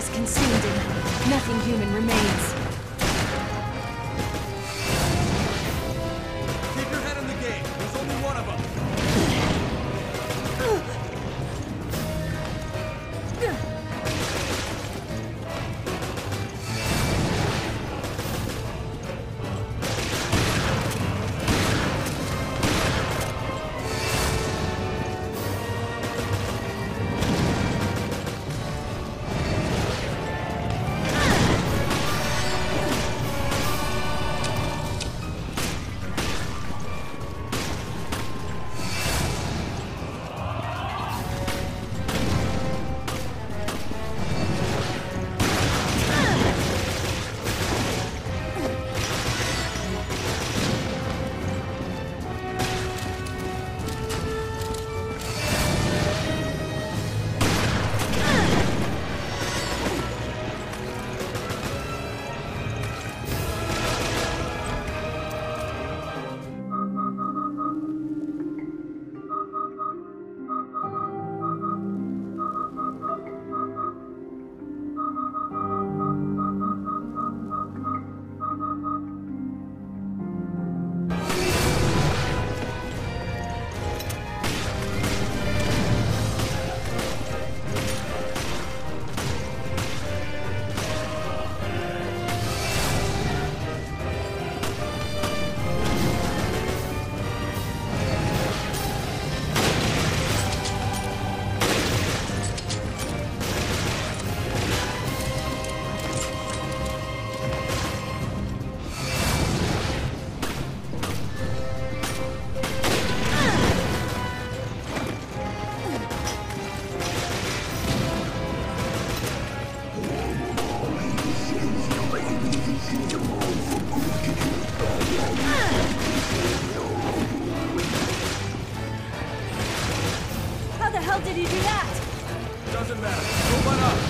was consumed and nothing human remains. Keep your head in the game. There's only one of them. How the hell did he do that? Doesn't matter. Go run up.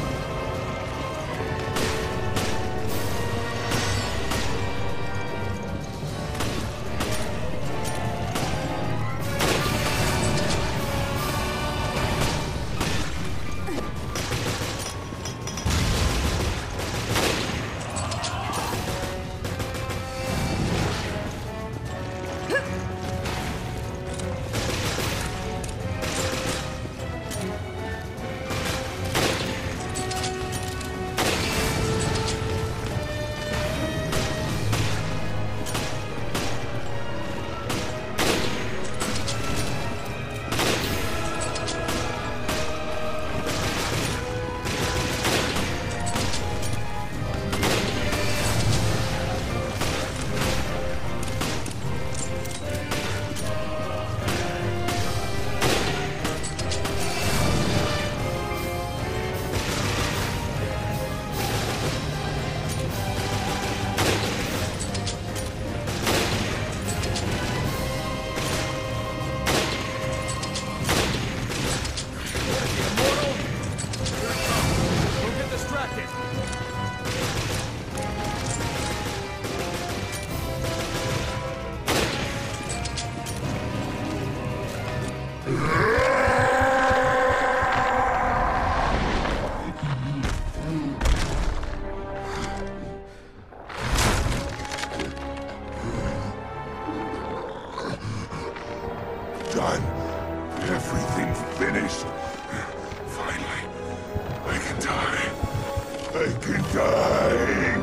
Done. Everything finished. Finally, I can die. I can die.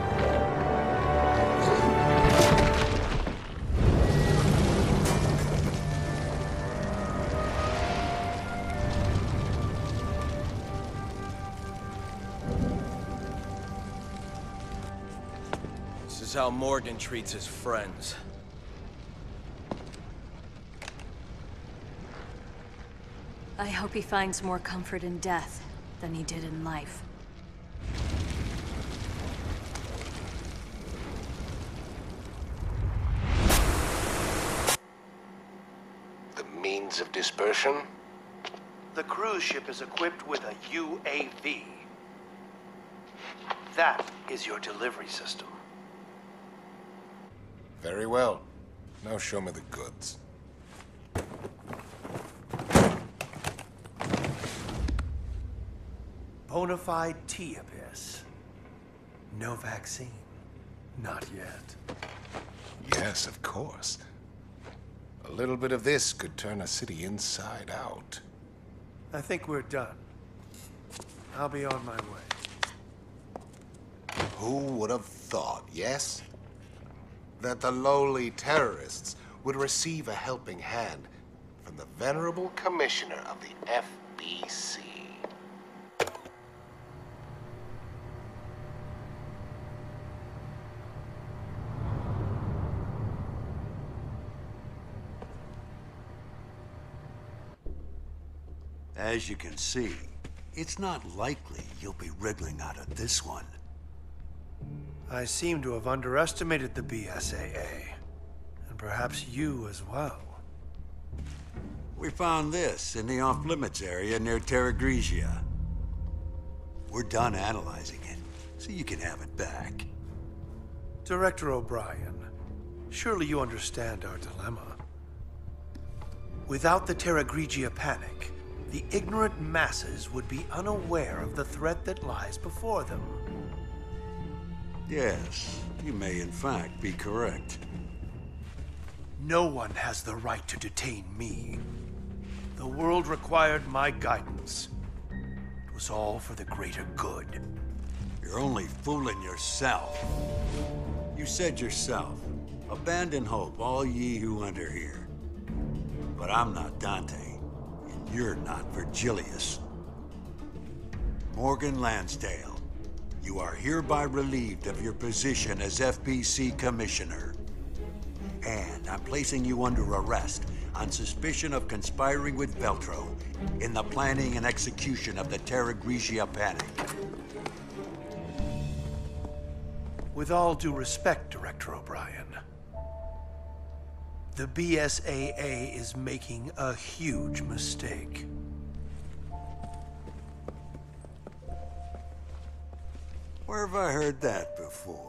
This is how Morgan treats his friends. I hope he finds more comfort in death than he did in life. The means of dispersion? The cruise ship is equipped with a UAV. That is your delivery system. Very well. Now show me the goods. bona fide T-Abyss. No vaccine. Not yet. Yes, of course. A little bit of this could turn a city inside out. I think we're done. I'll be on my way. Who would have thought, yes? That the lowly terrorists would receive a helping hand from the venerable commissioner of the FBC. As you can see, it's not likely you'll be wriggling out of this one. I seem to have underestimated the BSAA. And perhaps you as well. We found this in the off-limits area near Terra Grigia. We're done analyzing it, so you can have it back. Director O'Brien, surely you understand our dilemma. Without the Terra Grigia panic, the ignorant masses would be unaware of the threat that lies before them. Yes, you may in fact be correct. No one has the right to detain me. The world required my guidance. It was all for the greater good. You're only fooling yourself. You said yourself, abandon hope, all ye who enter here. But I'm not Dante, and you're not Virgilius. Morgan Lansdale, you are hereby relieved of your position as FBC Commissioner. And I'm placing you under arrest on suspicion of conspiring with Veltro in the planning and execution of the Terra Grigia panic. With all due respect, Director O'Brien, the BSAA is making a huge mistake. Where have I heard that before?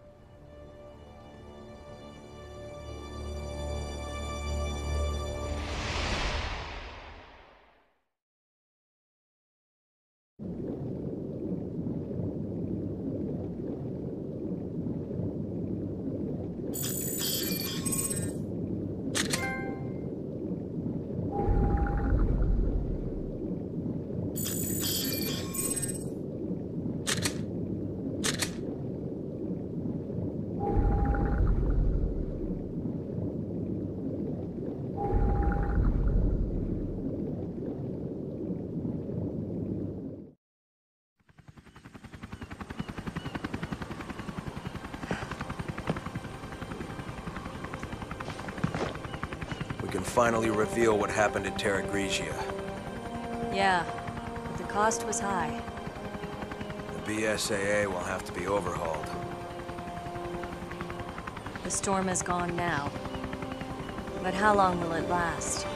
We can finally reveal what happened at Terra Grigia. Yeah, but the cost was high. The BSAA will have to be overhauled. The storm is gone now. But how long will it last?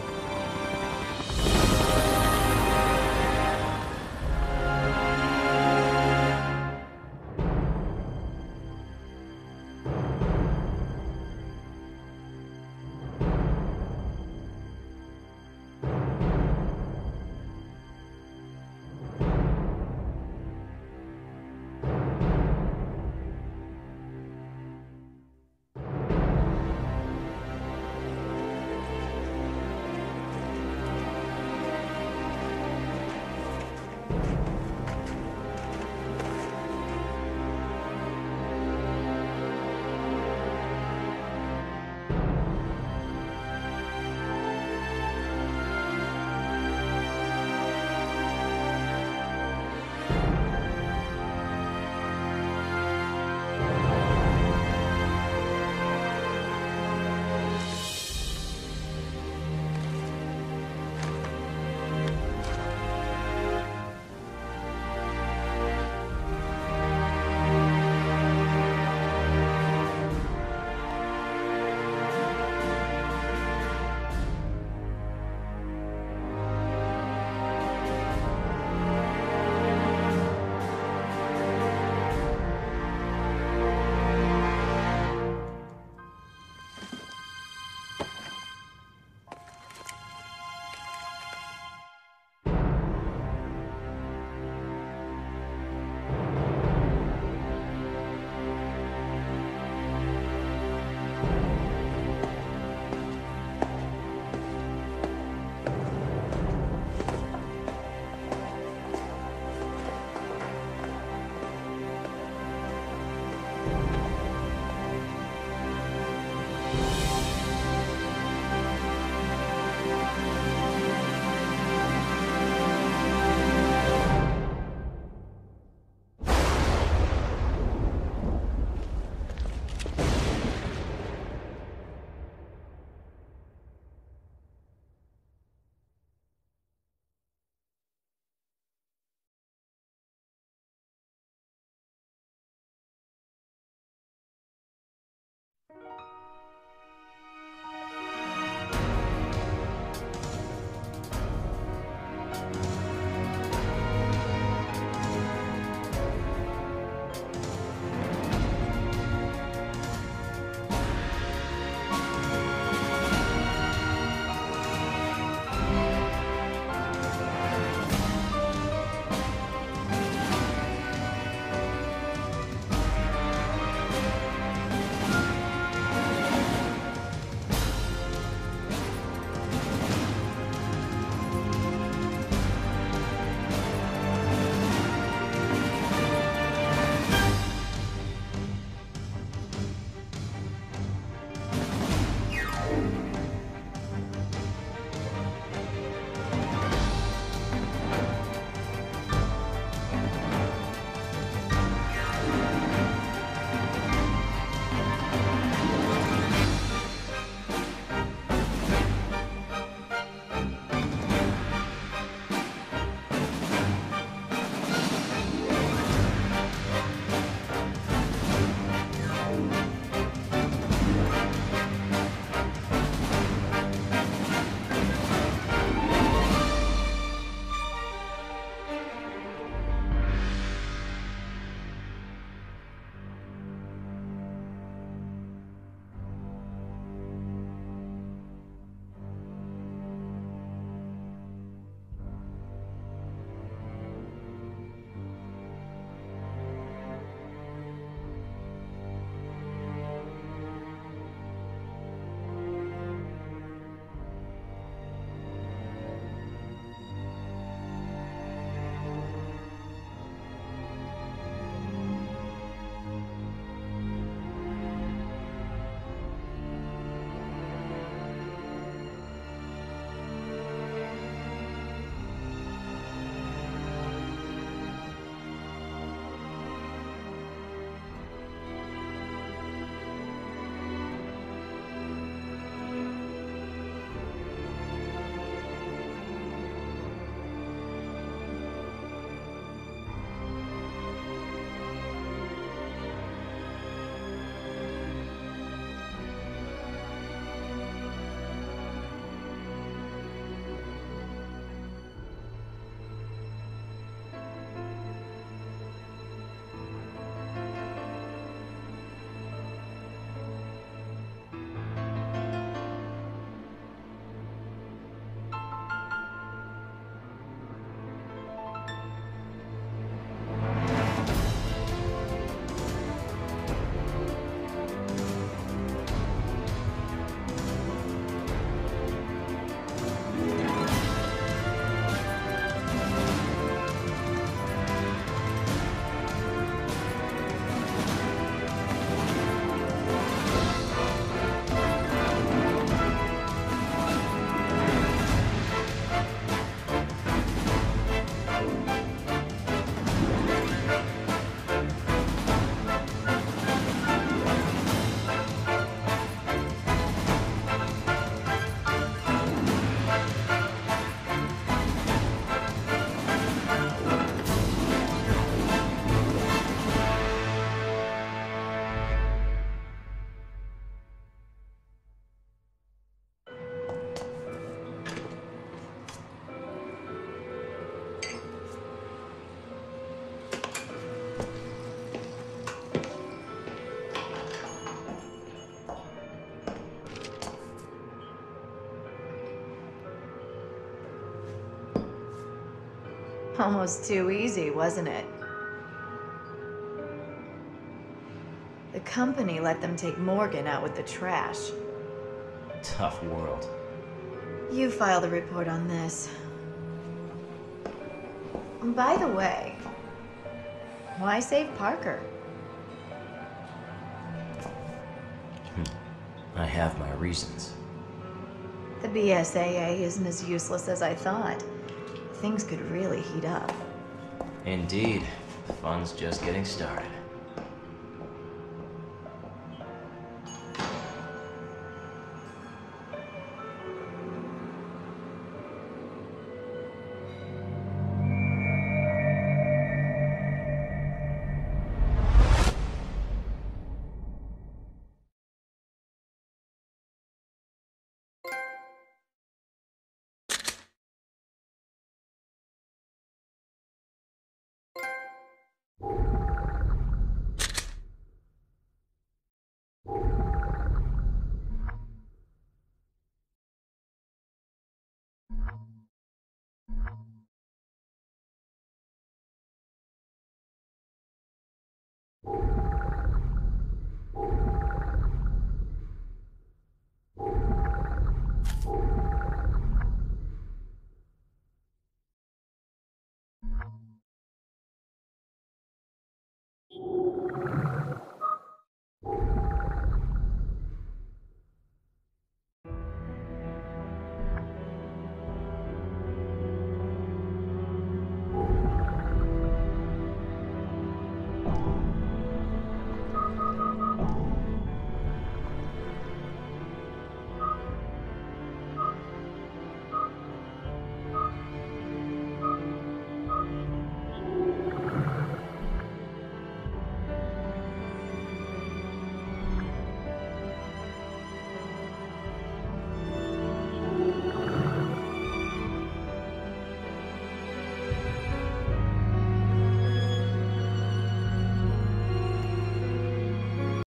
Almost too easy, wasn't it? The company let them take Morgan out with the trash. Tough world. You filed a report on this. By the way, why save Parker? I have my reasons. The BSAA isn't as useless as I thought. Things could really heat up. Indeed. The fun's just getting started.